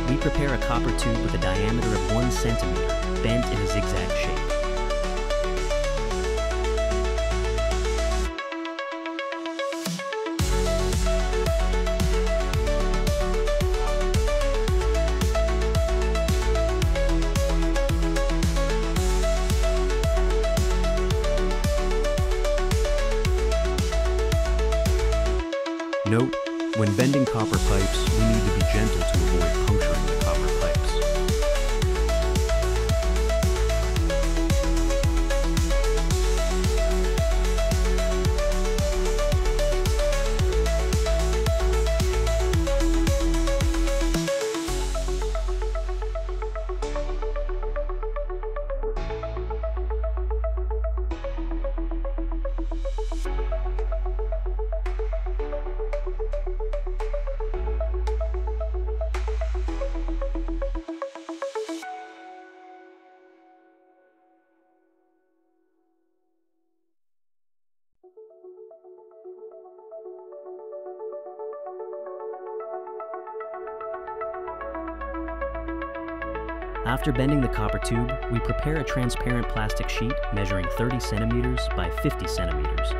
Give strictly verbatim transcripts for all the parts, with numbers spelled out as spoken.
we prepare a copper tube with a diameter of one centimeter, bent in a zigzag shape. Note, when bending copper pipes, we need to be gentle to avoid puncturing the copper pipes. After bending the copper tube, we prepare a transparent plastic sheet measuring thirty centimeters by fifty centimeters.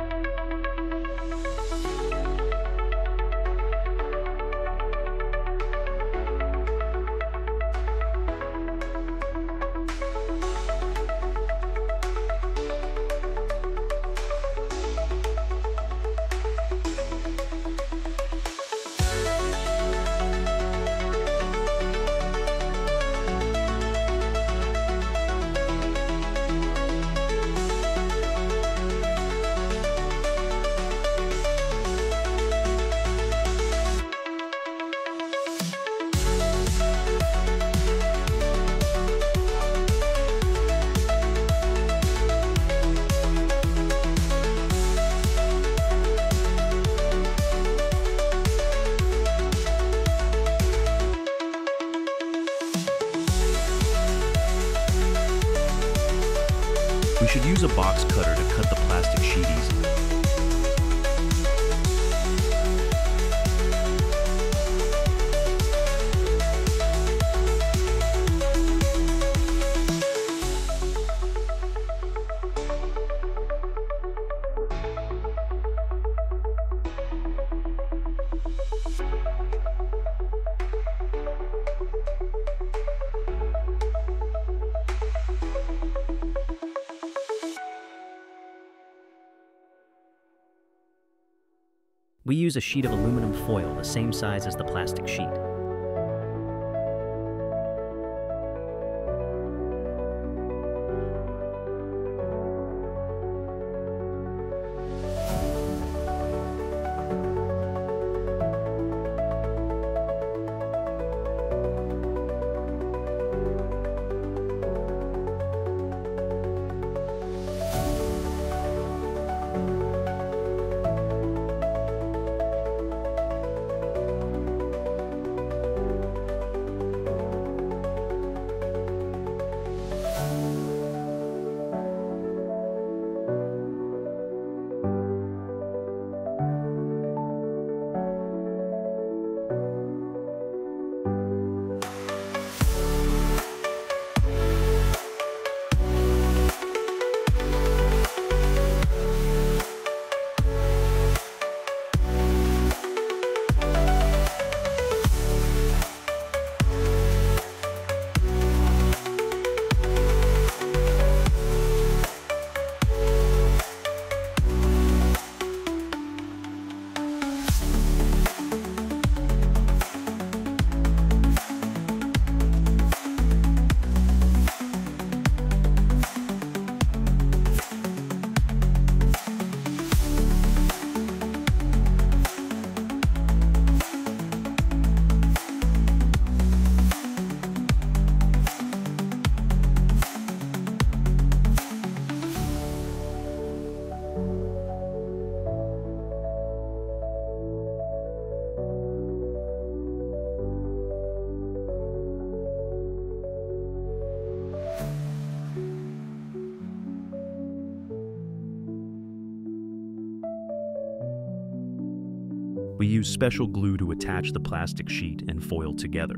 We should use a box cutter to cut the plastic sheet easily. We use a sheet of aluminum foil the same size as the plastic sheet. We use special glue to attach the plastic sheet and foil together.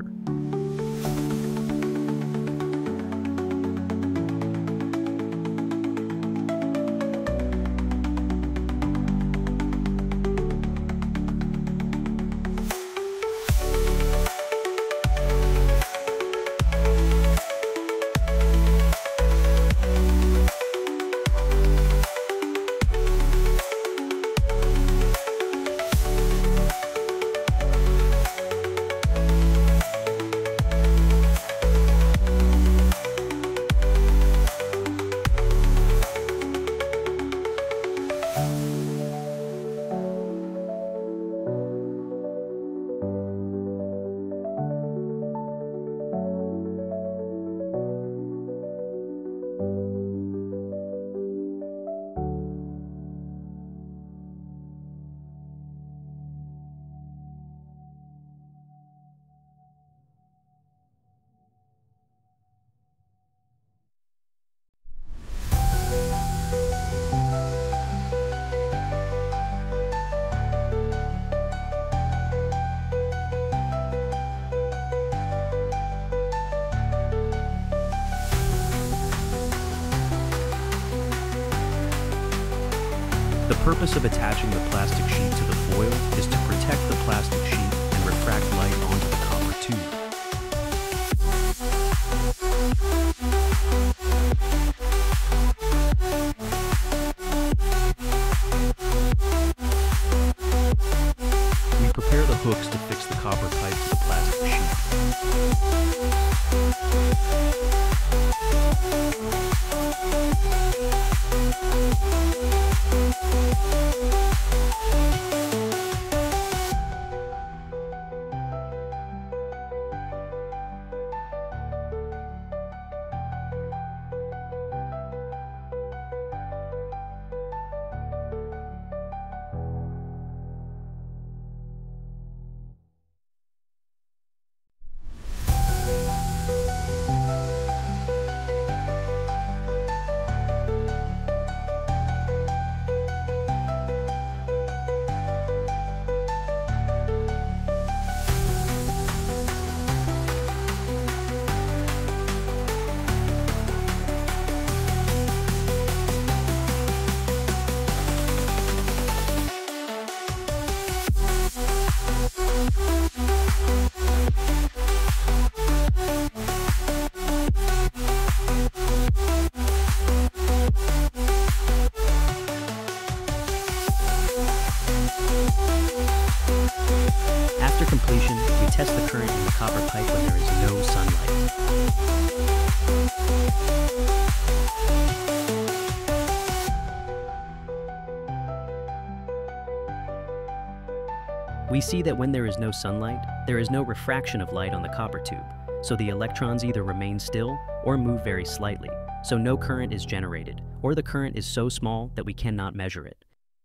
The purpose of attaching the plastic sheet to the foil is to protect the plastic sheet and refract light onto the copper tube. We prepare the hooks to fix the copper pipe to the plastic sheet. After completion, we test the current in the copper pipe when there is no sunlight. We see that when there is no sunlight, there is no refraction of light on the copper tube, so the electrons either remain still or move very slightly, so no current is generated, or the current is so small that we cannot measure it.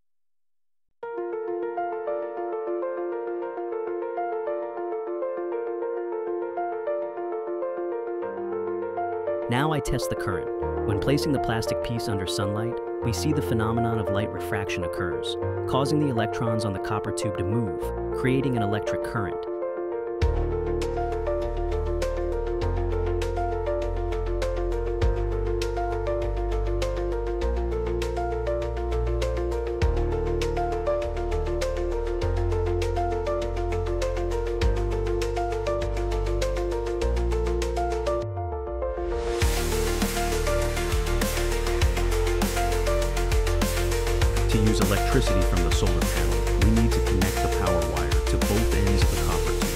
Now I test the current. When placing the plastic piece under sunlight, we see the phenomenon of light refraction occurs, causing the electrons on the copper tube to move, creating an electric current. To use electricity from the solar panel, we need to connect the power wire to both ends of the copper tube.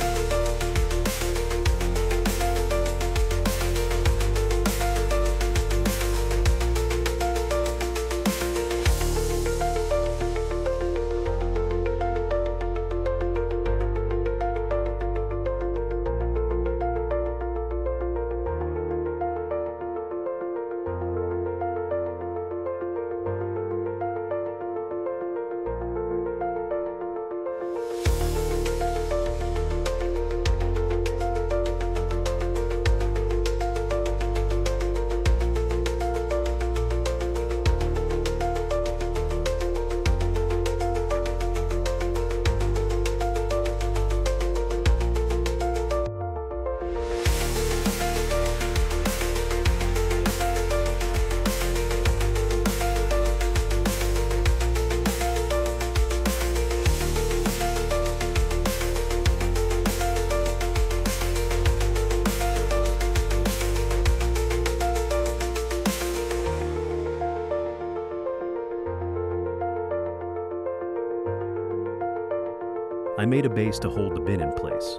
I made a base to hold the bin in place.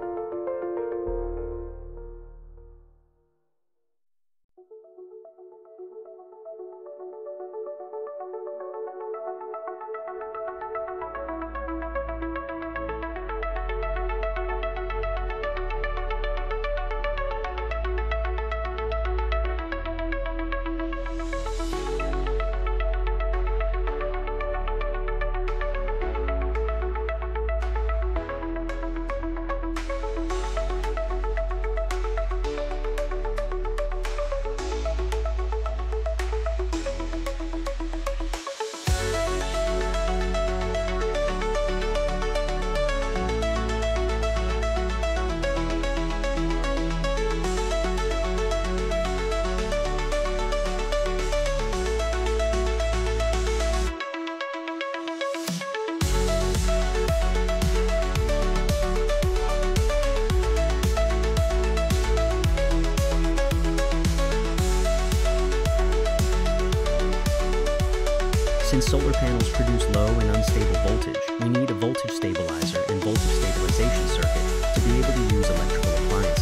Since solar panels produce low and unstable voltage, we need a voltage stabilizer and voltage stabilization circuit to be able to use electrical appliances.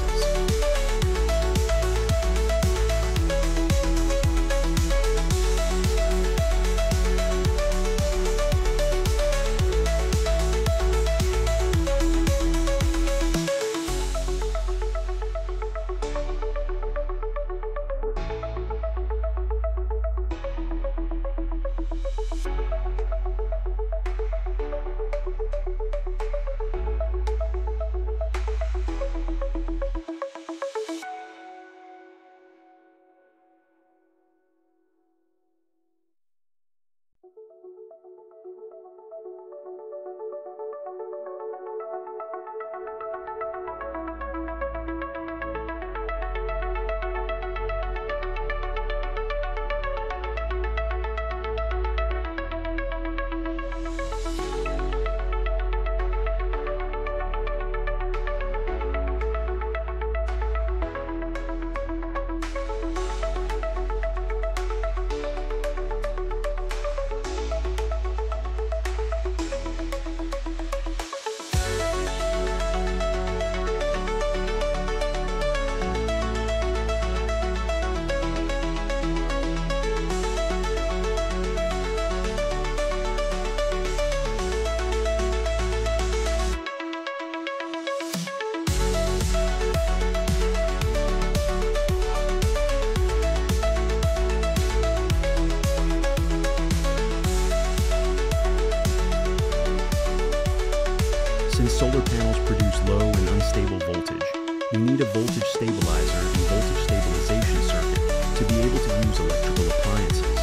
Since solar panels produce low and unstable voltage, we need a voltage stabilizer and voltage stabilization circuit to be able to use electrical appliances.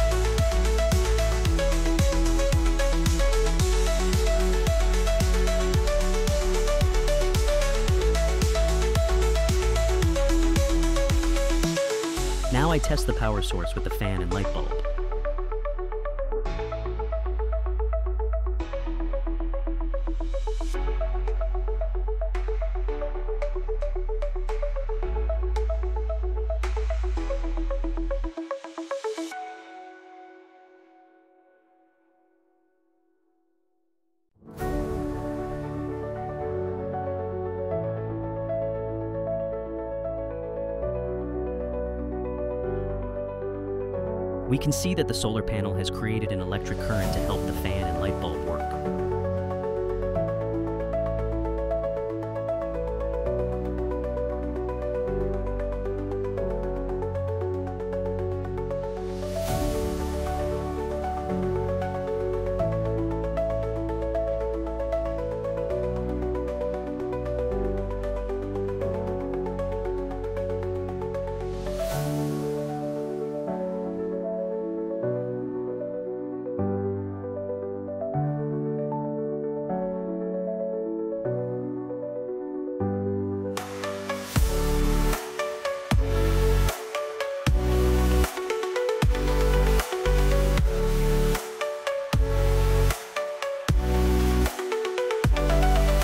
Now I test the power source with the fan and light bulb. We can see that the solar panel has created an electric current to help the fan and light bulb work.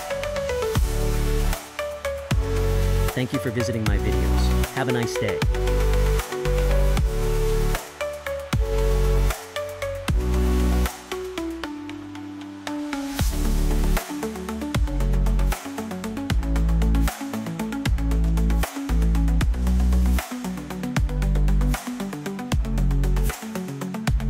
Thank you for visiting my videos. Have a nice day.